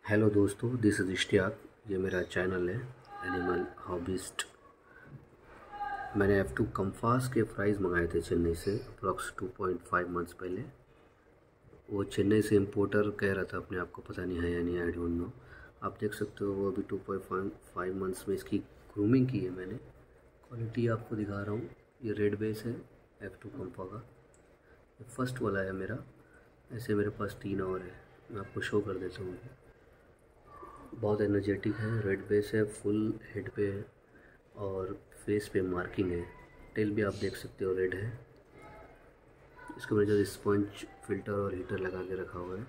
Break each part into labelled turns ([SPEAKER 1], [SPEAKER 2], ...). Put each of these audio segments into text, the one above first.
[SPEAKER 1] Hello दोस्तों, this is Ishtiyaq. ये मेरा चैनल है एनिमल हॉबिस्ट। मैंने F2 कम्फास के फ्राइज़ मंगाए थे चेन्नई से अप्रॉक्स 2.5 मंथ्स पहले। वो चेन्नई से इम्पोर्टर कह रहा था अपने आप को, पता नहीं है या नहीं, आई डोंट नो। आप देख सकते हो वो अभी 2.5 मंथ्स में इसकी ग्रूमिंग की है मैंने। क्वालिटी आपको दिखा रहा हूँ। ये रेड बेस है F2 कम्फा का, ये फर्स्ट वाला है मेरा। ऐसे मेरे पास 3 और है, मैं आपको शो कर देता हूँ। बहुत एनर्जेटिक है, रेड बेस है, फुल हेड पे है और फेस पे मार्किंग है। टेल भी आप देख सकते हो रेड है। इसको मैंने जो स्पंज फिल्टर और हीटर लगा के रखा हुआ है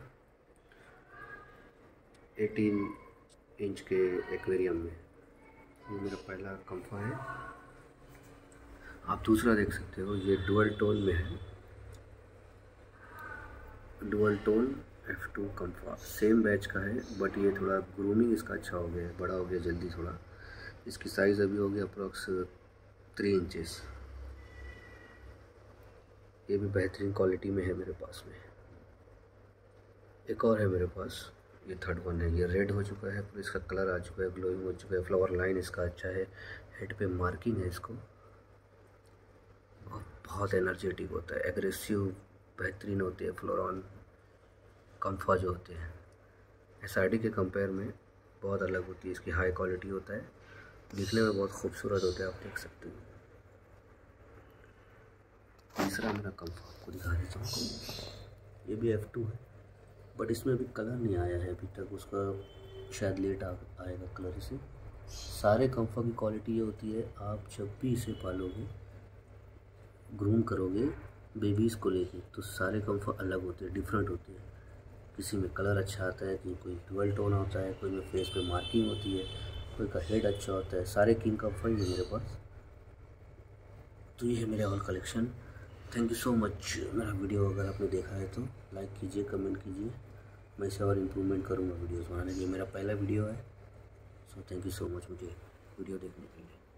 [SPEAKER 1] 18 इंच के एक्वेरियम में। ये मेरा पहला कम्फा है। आप दूसरा देख सकते हो, ये डुअल टोन में है, डुअल टोन F2 कम्फा सेम बैच का है, बट ये थोड़ा ग्रूमिंग इसका अच्छा हो गया है, बड़ा हो गया जल्दी थोड़ा। इसकी साइज़ अभी हो गया अप्रॉक्स 3 इंचेस। ये भी बेहतरीन क्वालिटी में है मेरे पास में। एक और है मेरे पास, ये थर्ड वन है। ये रेड हो चुका है, पूरा इसका कलर आ चुका है, ग्लोइंग हो चुका है, फ्लावर लाइन इसका अच्छा है, हेड पे मार्किंग है इसको। और बहुत एनर्जेटिक होता है, एग्रेसिव बेहतरीन होती है फ्लोरॉन कम्फा जो होते हैं। SRD के कंपेयर में बहुत अलग होती है, इसकी हाई क्वालिटी होता है, दिखने में बहुत खूबसूरत होता है, आप देख सकते हो। तीसरा मेरा कम्फा आपको दिखा देता हूँ। ये भी F2 है, बट इसमें अभी कलर नहीं आया है अभी तक, उसका शायद लेट आएगा कलर इसे। सारे कम्फा की क्वालिटी ये होती है, आप जब भी इसे पालोगे, ग्रूम करोगे बेबीज़ को लेके, तो सारे कम्फा अलग होते हैं, डिफरेंट होते हैं। किसी में कलर अच्छा आता है, कोई डुअल टोन होता है, कोई में फेस पे मार्किंग होती है, कोई का हेड अच्छा होता है। सारे किंग कम्फा ही है मेरे पास। तो ये है मेरे all collection. Thank you so much. मेरा वीडियो अगर आपने देखा है तो लाइक कीजिए, कमेंट कीजिए। मैं इसे और इम्प्रूवमेंट करूँगा वीडियोस बनाने के लिए। मेरा पहला वीडियो है, so thank you so much मुझे वीडियो देखने के लिए।